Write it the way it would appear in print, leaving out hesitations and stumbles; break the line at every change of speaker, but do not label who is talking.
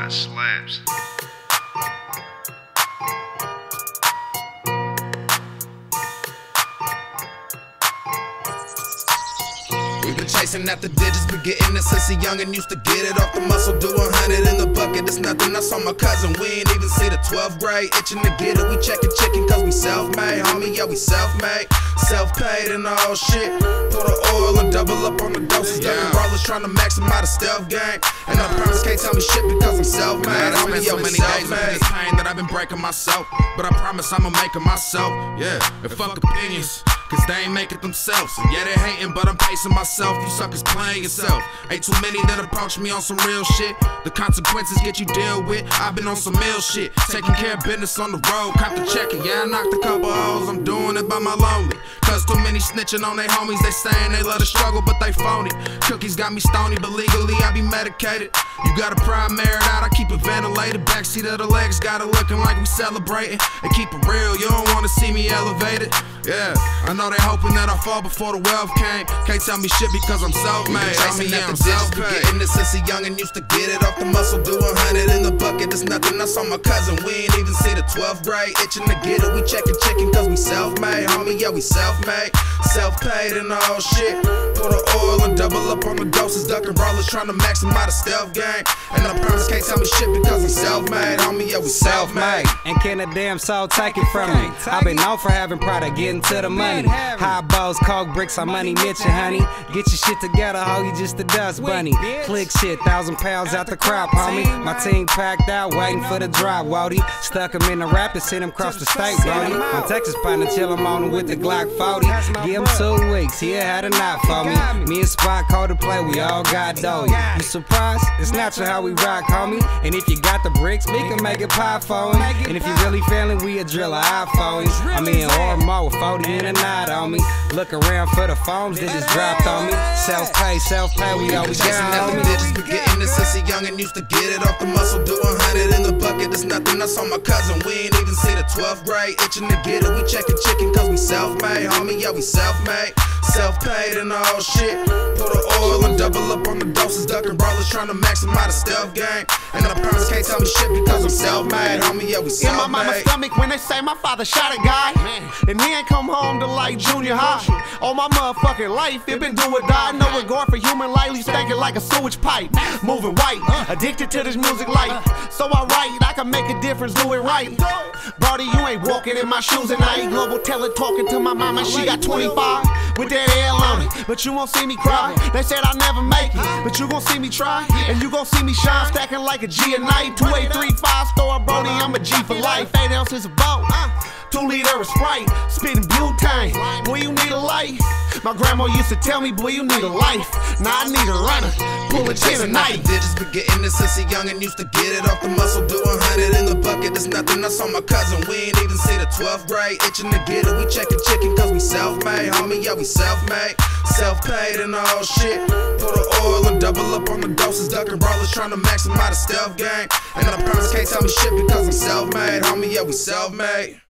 One slaps.
We been chasing after digits, been getting it since a youngin' used to get it off the muscle. Do 100 in the bucket, it's nothing. I saw my cousin, we ain't even see the 12th grade. Itching to get it, we checkin' chicken cause we self-made. Homie, yeah, we self-made, self-paid and all shit. Pour the oil and double up on the doses. Duckin' brawlers trying to maximize the stealth game. And I promise can't tell me shit because I'm self-made. Homie, yeah, we self-made. This pain that I've been breaking myself, but I promise I'ma make it myself. Yeah, and fuck opinions, cause they ain't make it themselves. And yeah, they hating, but I'm pacing myself. You suckers playing yourself. Ain't too many that approach me on some real shit. The consequences get you deal with. I've been on some ill shit, taking care of business on the road. Cop the checking, yeah, I knocked a couple hoes. I'm doing it by my lonely. Cause too many snitching on they homies. They saying they love the struggle, but they phony. Cookies got me stony, but legally I be medicated. You got a prime merit out, I keep it ventilated. Backseat of the legs got it looking like we celebrating. And keep it real, you don't wanna see me elevated. Yeah, I know they hoping that I fall before the wealth came. Can't tell me shit because I'm self-made. Chasing after digits, been getting it since a youngin' used to get it off the muscle. Do 100 in the bucket, it's nothing. I saw my cousin, we ain't even see the 12th grade. Itching to get it, we checkin' chicken cause we self-made. Homie, yeah, we self-made, self-paid and all shit. Pour the oil and double up on the doses. Duckin' brawlers trying to maximize the stealth game. And I promise can't tell me shit because I'm self-made. Homie, yeah, we self-made.
And can a damn soul take it from me? I've been known for having product, getting to the money. High balls, coke bricks, I'm money Mitchell, honey. Get your shit together, ho, you just a dust bunny. Click shit, 1,000 pounds out the crop, homie. My team packed out, waiting for the drop, Wody. Stuck him in the rapids, sent him across the state, Brody. My Texas partner chill him on him with the Glock 40. Give him 2 weeks, he had a knot for me. Me and Spot called to play, we all got dough. You surprised? It's natural how we rock, homie. And if you got the bricks, we can make it pop for him. And if you really feeling, we a drill a eye for him. I'm in Ormo with 40 in a night on me. Look around for the phones that just dropped on me. Self-pay, we always got on me.
Digits, been getting it since a youngin' used to get it off the muscle. Do 100 in the bucket, it's nothing. I saw my cousin, we ain't even see the 12th grade. Itching to get it, we checkin' chicken cause we self-made. Homie, yeah, we self-made, self-paid and all shit. Pour the oil and double up on the doses. Duckin' brawlers trying to maximize the stealth game. And I promise can't tell me shit because I'm self-made. Homie, yeah, we self-made.
In my mama's stomach when they say my father shot a guy, and he ain't come home to like junior high. All my motherfucking life, it been do or die. No regard for human life, leave stinking like a sewage pipe. Moving white, addicted to this music life. So I write, I can make a difference, do it right. Brody, you ain't walking in my shoes and I ain't global teller talking to my mama. She got 25 with that L on it, but you won't see me cry. They said I'll never make it, but you gon' see me try. And you gon' see me shine, stacking like a G a night. 2835 store, Brody, I'm a G for life. 8 ounces of boat, 2 liter of Sprite, spitting butane. Boy, you need a light. My grandma used to tell me, boy, you need a life. Now I need a runner, pull a chin tonight.
Digits, been getting it since a youngin' used to get it off the muscle. Do 100 in the bucket, it's nothing. I saw my cousin, we ain't even see the 12th grade. Itching to get it, we checkin' chicken cause we self-made. Homie, yeah, we self-made, self-paid and all shit. Pour the oil and double up on the doses. Duckin' brawlers trying to maximize the stealth game. And I promise can't tell me shit because I'm self-made. Homie, yeah, we self-made.